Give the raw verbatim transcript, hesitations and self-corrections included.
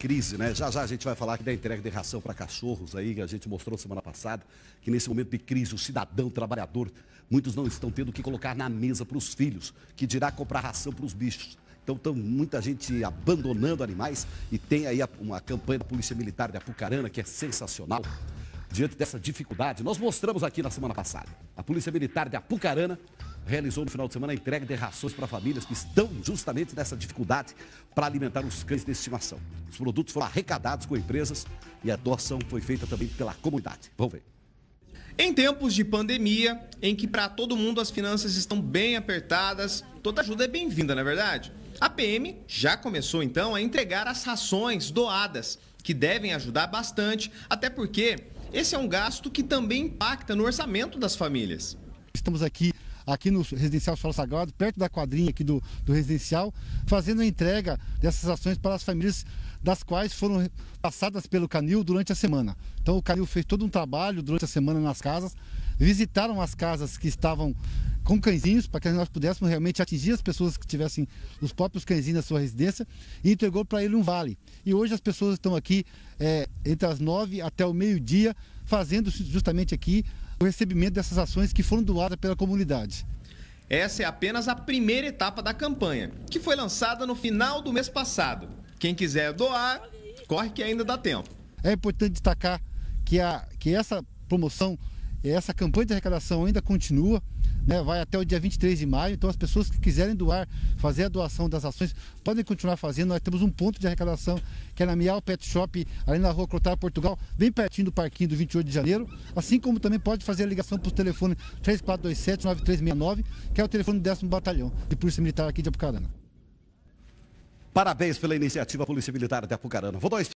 crise, né? Já já a gente vai falar aqui da entrega de ração para cachorros aí, que a gente mostrou semana passada, que nesse momento de crise o cidadão trabalhador, muitos não estão tendo o que colocar na mesa para os filhos, que dirá comprar ração para os bichos. Então, tem muita gente abandonando animais e tem aí uma campanha da Polícia Militar de Apucarana que é sensacional. Diante dessa dificuldade, nós mostramos aqui na semana passada. A Polícia Militar de Apucarana realizou no final de semana a entrega de rações para famílias que estão justamente nessa dificuldade para alimentar os cães de estimação. Os produtos foram arrecadados com empresas e a doação foi feita também pela comunidade. Vamos ver. Em tempos de pandemia, em que para todo mundo as finanças estão bem apertadas, toda ajuda é bem-vinda, não é verdade? A P M já começou então a entregar as rações doadas, que devem ajudar bastante, até porque esse é um gasto que também impacta no orçamento das famílias. Estamos aqui, aqui no Residencial Solo Sagrado, perto da quadrinha aqui do, do residencial, fazendo a entrega dessas ações para as famílias das quais foram passadas pelo Canil durante a semana. Então o Canil fez todo um trabalho durante a semana nas casas, visitaram as casas que estavam com cãezinhos, para que nós pudéssemos realmente atingir as pessoas que tivessem os próprios cãezinhos na sua residência, e entregou para ele um vale. E hoje as pessoas estão aqui é, entre as nove até o meio-dia, fazendo justamente aqui o recebimento dessas ações que foram doadas pela comunidade. Essa é apenas a primeira etapa da campanha, que foi lançada no final do mês passado. Quem quiser doar, corre que ainda dá tempo. É importante destacar que, a, que essa promoção, essa campanha de arrecadação ainda continua, né, vai até o dia vinte e três de maio, então as pessoas que quiserem doar, fazer a doação das ações, podem continuar fazendo. Nós temos um ponto de arrecadação, que é na Miau Pet Shop, ali na rua Clotar, Portugal, bem pertinho do parquinho do vinte e oito de janeiro, assim como também pode fazer a ligação para o telefone três quatro dois sete, nove três seis nove, que é o telefone do décimo Batalhão de Polícia Militar aqui de Apucarana. Parabéns pela iniciativa Polícia Militar de Apucarana. Vou dar